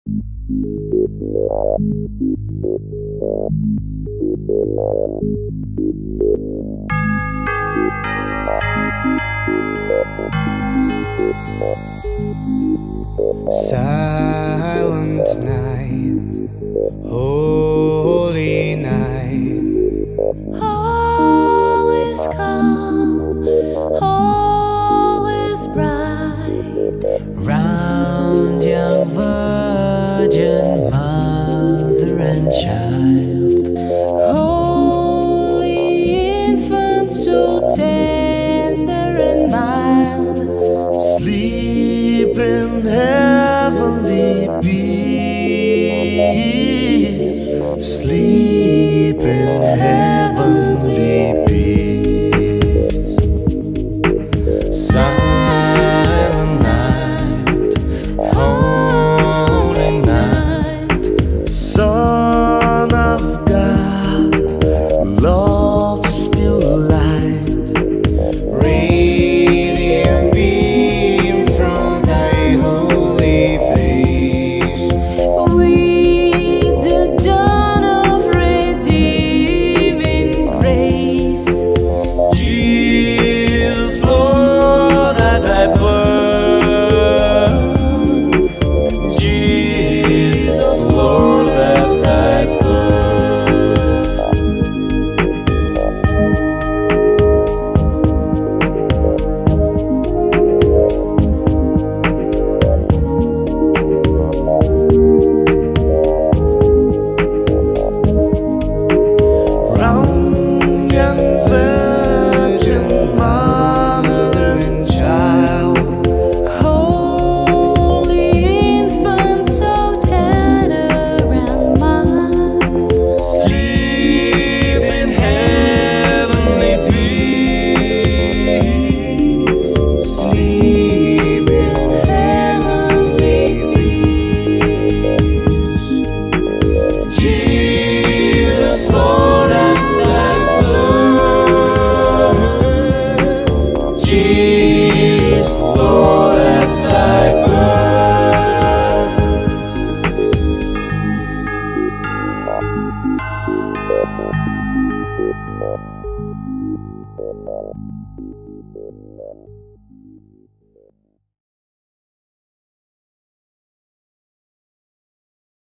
Silent night, holy night, all is calm, all is bright. round young virgin mother and child, Holy infant, so tender and mild, sleep in heavenly peace, sleep in heavenly peace. Silent night, holy night, Son of God, love's pure light, radiant beam from thy holy face. with the dawn of redeeming grace. Jesus, Lord, at thy birth. Jesus, Lord, at thy birth. Round young virgin mother and child, Holy infant, so tender and mild, sleep in heavenly peace, sleep in heavenly peace. Jesus, Lord, at thy birth. Jesus, Lord, at thy birth.